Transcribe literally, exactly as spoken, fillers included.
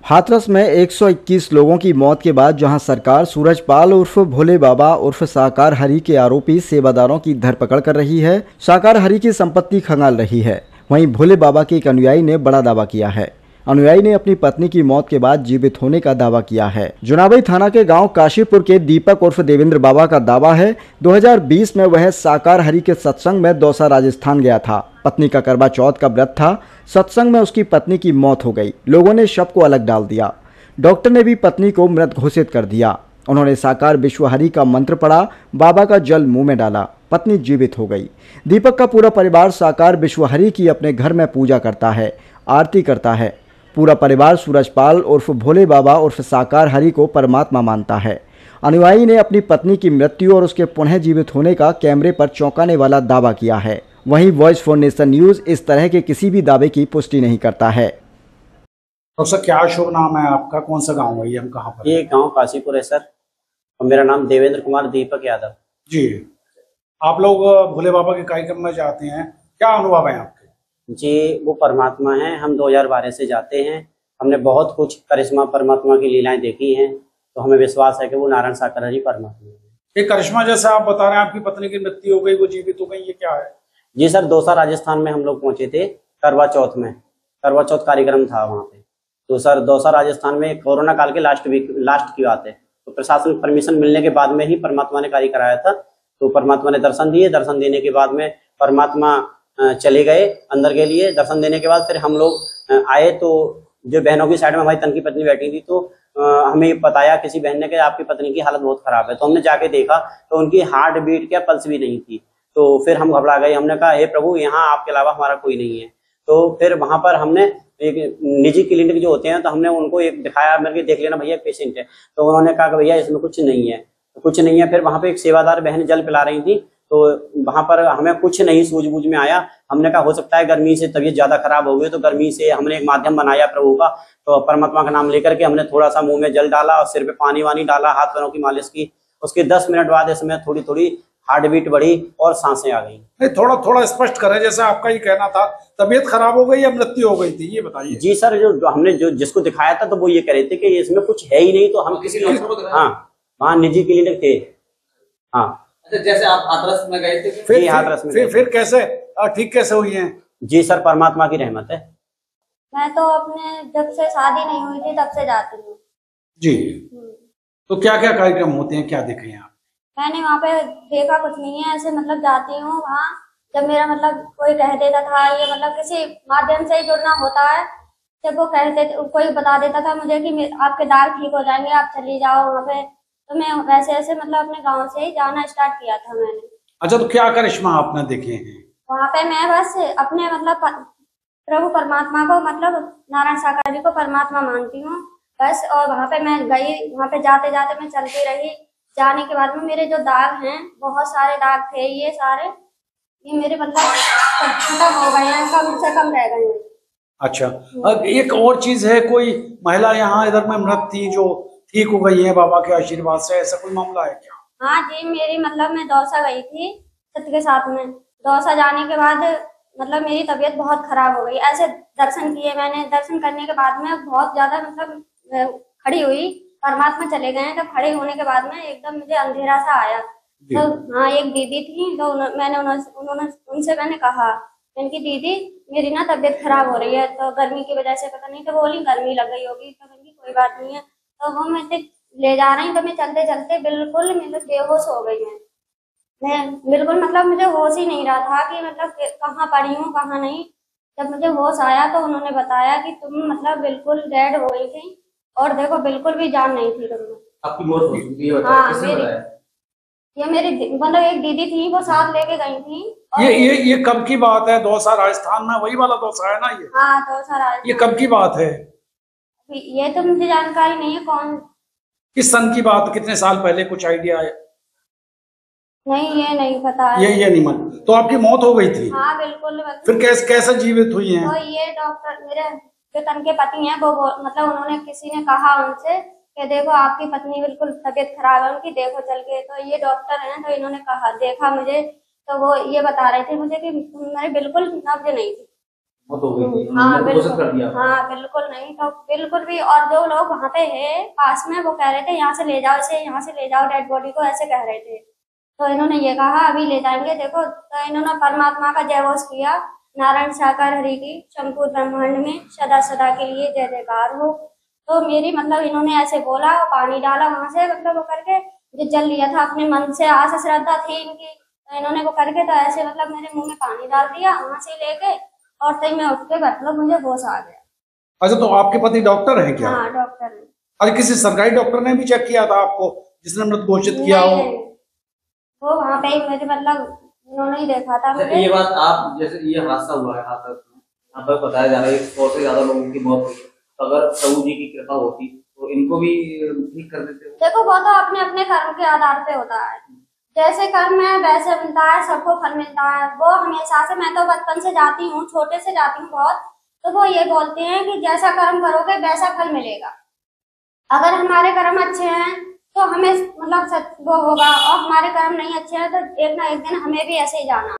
हाथरस में एक सौ इक्कीस लोगों की मौत के बाद जहां सरकार सूरजपाल उर्फ भोले बाबा उर्फ साकार हरि के आरोपी सेवादारों की धरपकड़ कर रही है, साकार हरि की संपत्ति खंगाल रही है, वहीं भोले बाबा के एक अनुयायी ने बड़ा दावा किया है। अनुयायी ने अपनी पत्नी की मौत के बाद जीवित होने का दावा किया है। जुनाबई थाना के गांव काशीपुर के दीपक उर्फ देवेंद्र बाबा का दावा है, दो हज़ार बीस में वह साकार हरि के सत्संग में दौसा राजस्थान गया था। पत्नी का करवा चौथ का व्रत था। सत्संग में उसकी पत्नी की मौत हो गई। लोगों ने शव को अलग डाल दिया। डॉक्टर ने भी पत्नी को मृत घोषित कर दिया। उन्होंने साकार विश्वहरि का मंत्र पढ़ा, बाबा का जल मुंह में डाला, पत्नी जीवित हो गई। दीपक का पूरा परिवार साकार विश्वहरि की अपने घर में पूजा करता है, आरती करता है। पूरा परिवार सूरजपाल उर्फ भोले बाबा उर्फ साकार हरि को परमात्मा मानता है। अनुयायी ने अपनी पत्नी की मृत्यु और उसके पुनः जीवित होने का कैमरे पर चौंकाने वाला दावा किया है। वहीं वॉइस फॉर नेशन न्यूज इस तरह के किसी भी दावे की पुष्टि नहीं करता है। तो सर क्या शुभ नाम है आपका, कौन सा गांव है ये, हम कहाँ पर? ये गांव काशीपुर है सर, और मेरा नाम देवेंद्र कुमार दीपक यादव जी। आप लोग भोले बाबा के कार्यक्रम में जाते हैं, क्या अनुभव है आपके? जी, वो परमात्मा हैं। हम दो हज़ार बारह से जाते हैं। हमने बहुत कुछ करिश्मा परमात्मा की लीलाएं देखी हैं, तो हमें विश्वास है कि वो नारायण साकार हरि परमात्मा है। ये करिश्मा जैसा आप बता रहे हैं, आपकी पत्नी की मृत्यु हो गई, वो जीवित हो गई, ये क्या है? जी सर, दौसा राजस्थान में हम लोग पहुंचे थे करवा चौथ में। करवा चौथ कार्यक्रम था वहाँ पे। तो सर दौसा राजस्थान में कोरोना काल के लास्ट वीक लास्ट की बात है। तो प्रशासन परमिशन मिलने के बाद में ही परमात्मा ने कार्य कराया था। तो परमात्मा ने दर्शन दिए। दर्शन देने के बाद में परमात्मा चले गए अंदर के लिए। दर्शन देने के बाद फिर हम लोग आए, तो जो बहनों की साइड में हमारी तन की पत्नी बैठी थी, तो हमें बताया किसी बहन ने कि आपकी पत्नी की हालत बहुत खराब है। तो हमने जाके देखा तो उनकी हार्ट बीट क्या पल्स भी नहीं थी। तो फिर हम घबरा गए। हमने कहा हे प्रभु, यहाँ आपके अलावा हमारा कोई नहीं है। तो फिर वहां पर हमने एक निजी क्लिनिक जो होते हैं, तो हमने उनको एक दिखाया, मेरे देख लेना भैया पेशेंट है। तो उन्होंने कहा कि भैया इसमें कुछ नहीं है, कुछ नहीं है। फिर वहां पे एक सेवादार बहन जल पिला रही थी, तो वहां पर हमें कुछ नहीं सूझबूझ में आया। हमने कहा हो सकता है गर्मी से तबीयत ज्यादा खराब हो गई, तो गर्मी से हमने एक माध्यम बनाया प्रभु का। तो परमात्मा का नाम लेकर के हमने थोड़ा सा मुंह में जल डाला और सिर पे पानी वानी डाला, हाथ पैरों की मालिश की। उसके दस मिनट बाद इसमें थोड़ी थोड़ी हार्ट बीट बढ़ी और सांसें आ गई। नहीं, थोड़ा थोड़ा स्पष्ट करें, जैसे आपका ये कहना था तबीयत खराब हो गई या मृत्यु हो गई थी, ये बताइए। जी सर, जो, जो हमने जो जिसको दिखाया था, तो वो ये कह रहे थे कि इसमें कुछ है ही नहीं। तो हम किसी हाँ वहाँ निजी क्लिनिक थे। हाँ, अच्छा, जैसे आप हाथरस में गए थे, फिर हाथरस में फिर, फिर कैसे ठीक कैसे हुई है? जी सर, परमात्मा की रहमत है। मैं तो अपने जब से शादी नहीं हुई थी तब से जाती हूँ जी। तो क्या क्या कार्यक्रम होते हैं, क्या देखे हैं आप? मैंने वहाँ पे देखा कुछ नहीं है, ऐसे मतलब जाती हूँ वहाँ। जब मेरा मतलब कोई कह देता था, ये मतलब किसी माध्यम से ही जुड़ना होता है, जब वो कहते कोई बता देता था मुझे कि आपके दाग ठीक हो जाएंगे, आप चली जाओ वहाँ पे, तो मैं वैसे ऐसे मतलब अपने गांव से ही जाना स्टार्ट किया था मैंने। अच्छा, तो क्या करिश्मा आपने देखे हैं वहाँ पे? मैं बस अपने मतलब प्रभु परमात्मा को, मतलब नारायण साकार जी को परमात्मा मानती हूँ बस। और वहाँ पे मैं गई, वहाँ पे जाते जाते मैं चलती रही। जाने के बाद में मेरे जो दाग हैं, बहुत सारे दाग थे, ये सारे ये मेरे मतलब खत्म हो गए हैं, कम से कम रह गए हैं। अच्छा, अब एक और चीज है, कोई महिला यहाँ इधर में मृत थी जो ठीक हो गई है बाबा के आशीर्वाद से, ऐसा कोई मामला है क्या? हाँ जी, मेरी मतलब मैं दौसा गई थी सत्य के साथ में। दौसा जाने के बाद मतलब मेरी तबीयत बहुत खराब हो गई। ऐसे दर्शन किए मैंने, दर्शन करने के बाद में बहुत ज्यादा मतलब खड़ी हुई, परमात्मा चले गए हैं। तो खड़े होने के बाद में एकदम मुझे अंधेरा सा आया। तो हाँ, एक दीदी थी, तो मैंने उन्होंने उनसे मैंने कहा, इनकी दीदी मेरी ना तबीयत खराब हो रही है, तो गर्मी की वजह से पता नहीं, तो बोली गर्मी लग गई होगी। तो मैंने कोई बात नहीं है। तो वो मुझे ले जा रही, तो मैं चलते चलते बिल्कुल मतलब बेहोश हो गई है। मैं बिल्कुल मतलब मुझे होश ही नहीं रहा था कि मतलब कहाँ पड़ी हूँ कहाँ नहीं। जब मुझे होश आया तो उन्होंने बताया कि तुम मतलब बिल्कुल डेड हो गई थी, और देखो बिल्कुल भी जान नहीं थी तुम। आपकी मौत हो गई? हाँ, मेरी ये मेरी मतलब एक दीदी थी, वो साथ लेके गई थी। ये ये ये कब की बात है? दौसा राजस्थान में वही वाला दौसा है ना ये? हाँ, दौसा राजस्थान। ये कब की बात है? ये तो मुझे जानकारी नहीं है कौन किस सन की बात, कितने साल पहले, कुछ आइडिया है? नहीं, ये नहीं पता है। ये ये नहीं मन। तो आपकी मौत हो गई थी? हाँ बिल्कुल। फिर कैसे कैसे जीवित हुई हैं? तो ये डॉक्टर, मेरे जो तन के पति हैं, वो मतलब उन्होंने किसी ने कहा उनसे कि देखो आपकी पत्नी बिल्कुल तबीयत खराब है उनकी, देखो चल के। तो ये डॉक्टर हैं, तो इन्होंने कहा, देखा मुझे, तो वो ये बता रहे थे मुझे कि मेरे बिल्कुल नब्ज नहीं थी। मौत हो गई थी, हाँ उन्होंने घोषित कर बिल्कुल, दिया। हाँ बिल्कुल नहीं तो बिल्कुल भी। और जो लोग वहाँ पे है पास में वो कह रहे थे यहाँ से ले जाओ इसे, यहाँ से ले जाओ डेड बॉडी को, ऐसे कह रहे थे। तो इन्होंने ये कहा अभी ले जाएंगे। देखो तो इन्होंने परमात्मा का जय घोष किया, नारायण साकार हरि की शंकुर ब्रह्मांड में सदा सदा के लिए जय जयकार हो। तो मेरी मतलब इन्होंने ऐसे बोला, पानी डाला वहां से, मतलब वो करके जो जल लिया था अपने मन से, आशा श्रद्धा थी इनकी, तो इन्होंने वो करके तो ऐसे मतलब मेरे मुंह में पानी डाल दिया वहां से लेके, और तभी मैं उठ के मतलब मुझे होश आ गया। अच्छा, तो आपके पति डॉक्टर है क्या? हाँ डॉक्टर ने। अरे किसी सरकारी डॉक्टर ने भी चेक किया था आपको जिसने मृत घोषित किया हो? नहीं, वो वहाँ पे ही मुझे मतलब उन्होंने ही देखा था मुझे। ये बात आप जैसे ये हादसा हुआ है हादसा यहाँ पर बताया जा रहा है सौ से ज्यादा लोगों की मौत हुई, तो अगर प्रभु जी की कृपा होती तो इनको भी ठीक कर देते। देखो वो तो अपने अपने कर्म के आधार पे होता है, जैसे कर्म है वैसे मिलता है, सबको फल मिलता है। वो हमेशा से, मैं तो बचपन से जाती हूँ, छोटे से जाती हूँ बहुत, तो वो ये बोलते हैं कि जैसा कर्म करोगे वैसा फल मिलेगा। अगर हमारे कर्म अच्छे हैं तो हमें मतलब सच वो होगा, और हमारे कर्म नहीं अच्छे हैं तो एक ना एक दिन हमें भी ऐसे ही जाना।